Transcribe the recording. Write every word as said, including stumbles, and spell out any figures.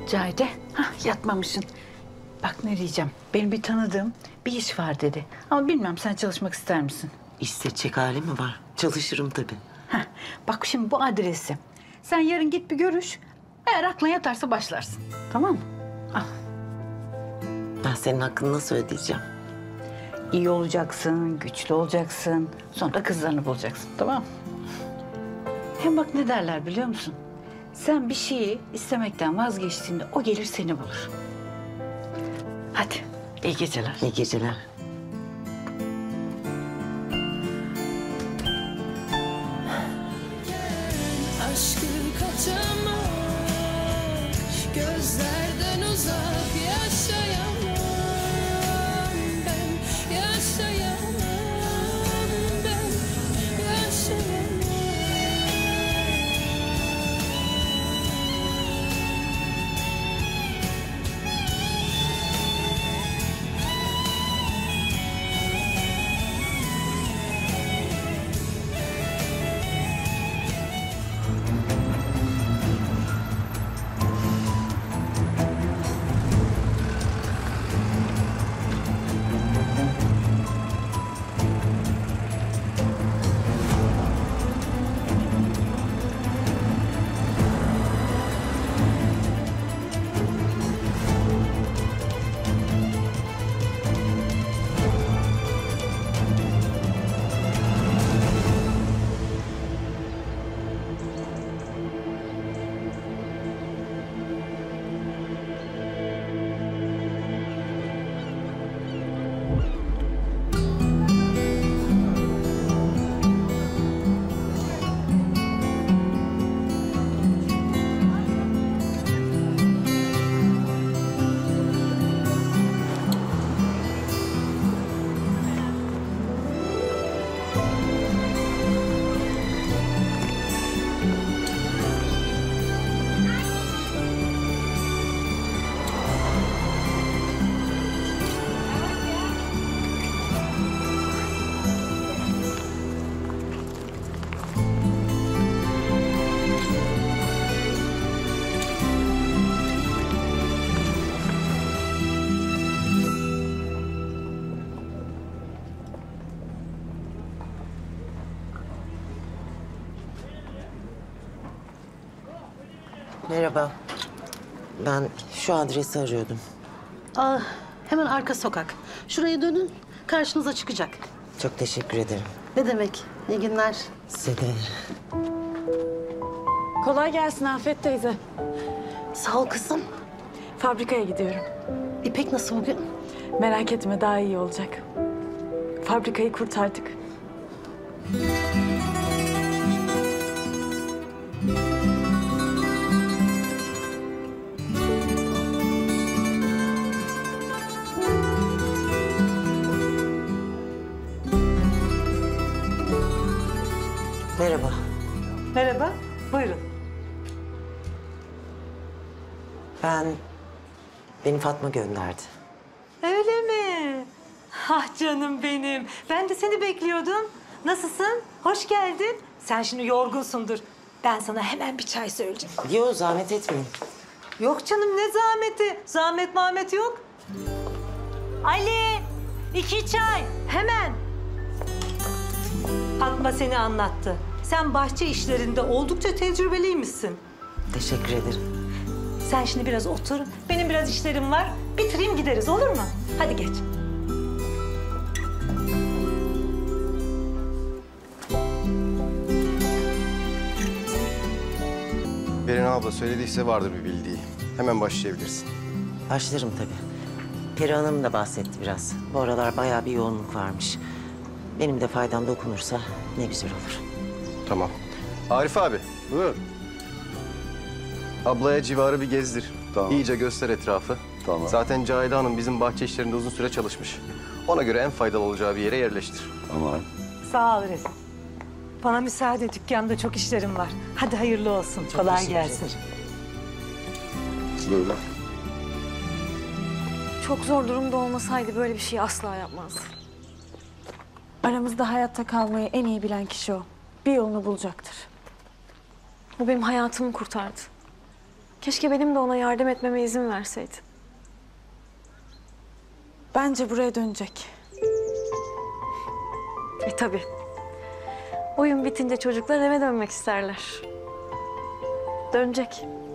Cahide, hah, yatmamışsın. Bak ne diyeceğim, benim bir tanıdığım bir iş var dedi. Ama bilmem sen çalışmak ister misin? İş seçecek hali mi var? Çalışırım tabii. Heh, bak şimdi bu adresi. Sen yarın git bir görüş. Eğer aklına yatarsa başlarsın. Tamam mı? Al. Ben senin hakkını nasıl ödeyeceğim? İyi olacaksın, güçlü olacaksın. Sonra kızlarını bulacaksın, tamam mı? Hem bak ne derler biliyor musun? Sen bir şeyi istemekten vazgeçtiğinde o gelir seni bulur. Hadi, iyi geceler. İyi geceler. Aşkı kaçamam, gözlerden uzak yaşayamam ben, yaşayamam ben, yaşayamam. Merhaba. Ben şu adresi arıyordum. Aa, hemen arka sokak. Şuraya dönün, karşınıza çıkacak. Çok teşekkür ederim. Ne demek? İyi günler. Size de. Kolay gelsin Afet teyze. Sağ ol kızım. Fabrikaya gidiyorum. İpek nasıl bugün? Merak etme daha iyi olacak. Fabrikayı kurtardık. Merhaba. Merhaba, buyurun. Ben... Beni Fatma gönderdi. Öyle mi? Ah canım benim. Ben de seni bekliyordum. Nasılsın? Hoş geldin. Sen şimdi yorgunsundur. Ben sana hemen bir çay söyleyeceğim. Yo, zahmet etmeyin. Yok canım ne zahmeti? Zahmet mahmet yok. Ali, iki çay. Hemen. Fatma seni anlattı. Sen bahçe işlerinde oldukça tecrübeliymişsin. Teşekkür ederim. Sen şimdi biraz otur. Benim biraz işlerim var. Bitireyim gideriz olur mu? Hadi geç. Beren abla söylediyse vardır bir bildiği. Hemen başlayabilirsin. Başlarım tabii. Peri Hanım da bahsetti biraz. Bu aralar bayağı bir yoğunluk varmış. Benim de faydam dokunursa ne güzel olur. Tamam. Arif abi. Buyur. Ablaya civarı bir gezdir. Tamam. İyice göster etrafı. Tamam. Zaten Cahide Hanım bizim bahçe işlerinde uzun süre çalışmış. Ona göre en faydalı olacağı bir yere yerleştir. Aman. Sağ ol Resul. Bana müsaade, dükkanda çok işlerim var. Hadi hayırlı olsun, kolay teşekkür gelsin. ederim. Böyle. Çok zor durumda olmasaydı böyle bir şey asla yapmazdı. Aramızda hayatta kalmayı en iyi bilen kişi o. Bir yolunu bulacaktır. O benim hayatımı kurtardı. Keşke benim de ona yardım etmeme izin verseydin. Bence buraya dönecek. E tabii. Oyun bitince çocuklar eve dönmek isterler. Dönecek.